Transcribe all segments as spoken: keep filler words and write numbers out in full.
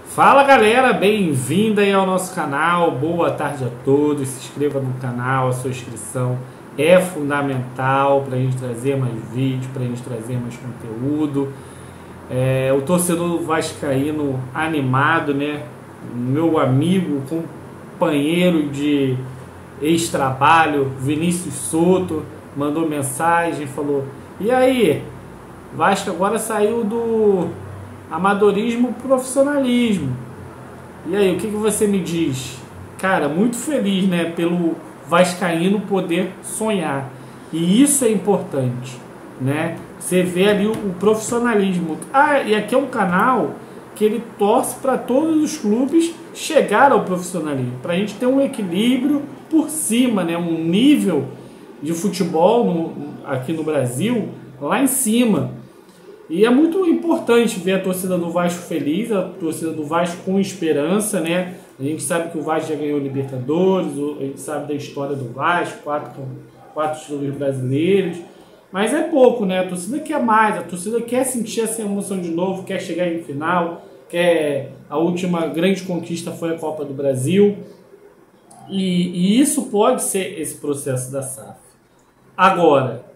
Fala galera, bem-vinda aí ao nosso canal, boa tarde a todos, se inscreva no canal, a sua inscrição é fundamental para a gente trazer mais vídeos, para a gente trazer mais conteúdo. É, o torcedor vascaíno animado, né? Meu amigo, companheiro de ex-trabalho, Vinícius Souto, mandou mensagem, falou: e aí, Vasco agora saiu do amadorismo pro profissionalismo. E aí, o que, que você me diz? Cara, muito feliz, né, pelo vascaíno poder sonhar. E isso é importante, né? Você vê ali o, o profissionalismo. Ah, e aqui é um canal que ele torce para todos os clubes chegar ao profissionalismo, para a gente ter um equilíbrio por cima, né, um nível de futebol no, aqui no Brasil lá em cima. E é muito importante ver a torcida do Vasco feliz, a torcida do Vasco com esperança, né? A gente sabe que o Vasco já ganhou Libertadores, a gente sabe da história do Vasco, quatro, quatro títulos brasileiros, mas é pouco, né? A torcida quer mais, a torcida quer sentir essa emoção de novo, quer chegar em final, quer... A última grande conquista foi a Copa do Brasil, e, e isso pode ser esse processo da S A F. Agora,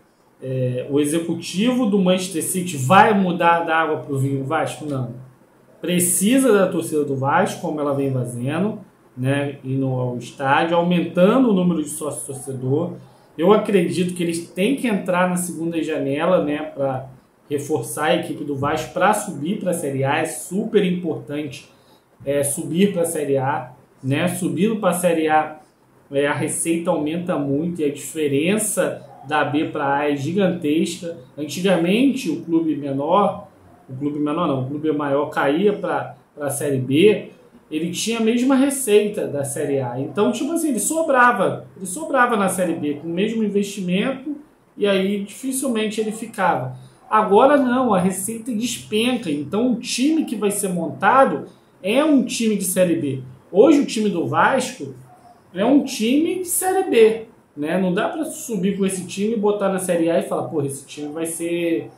É, o executivo do Manchester City vai mudar da água para o vinho Vasco? Não. Precisa da torcida do Vasco, como ela vem fazendo, né, indo ao estádio, aumentando o número de sócios torcedor. Eu acredito que eles têm que entrar na segunda janela, né, para reforçar a equipe do Vasco para subir para a Série A. É super importante é, subir para a Série A, né? Subindo para a Série A, é, a receita aumenta muito e a diferença da B para A é gigantesca. Antigamente o clube menor, o clube menor não, o clube maior caía para a Série B, ele tinha a mesma receita da Série A. Então, tipo assim, ele sobrava, ele sobrava na Série B com o mesmo investimento e aí dificilmente ele ficava. Agora não, a receita despenca. Então o time que vai ser montado é um time de Série B. Hoje o time do Vasco é um time de Série B. Né? Não dá para subir com esse time e botar na Série A e falar, porra, esse time vai ser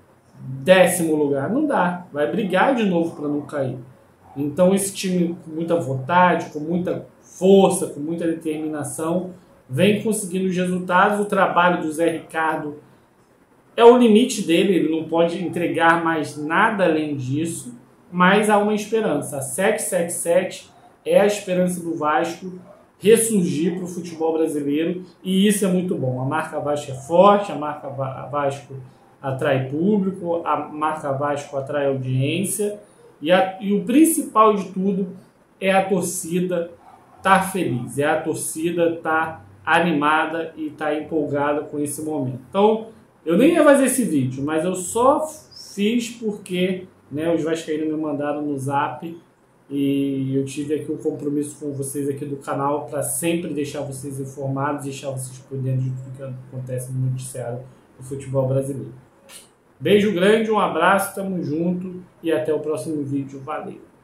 décimo lugar. Não dá. Vai brigar de novo para não cair. Então esse time com muita vontade, com muita força, com muita determinação, vem conseguindo os resultados. O trabalho do Zé Ricardo é o limite dele, ele não pode entregar mais nada além disso, mas há uma esperança. A sete sete sete é a esperança do Vasco ressurgir para o futebol brasileiro, e isso é muito bom. A marca Vasco é forte, a marca Vasco atrai público, a marca Vasco atrai audiência, e, a, e o principal de tudo é a torcida estar feliz, é a torcida estar animada e estar empolgada com esse momento. Então, eu nem ia fazer esse vídeo, mas eu só fiz porque, né, os vascaínos me mandaram no zap. E eu tive aqui um compromisso com vocês aqui do canal para sempre deixar vocês informados, deixar vocês por dentro de tudo que acontece no noticiário do futebol brasileiro. Beijo grande, um abraço, tamo junto e até o próximo vídeo. Valeu!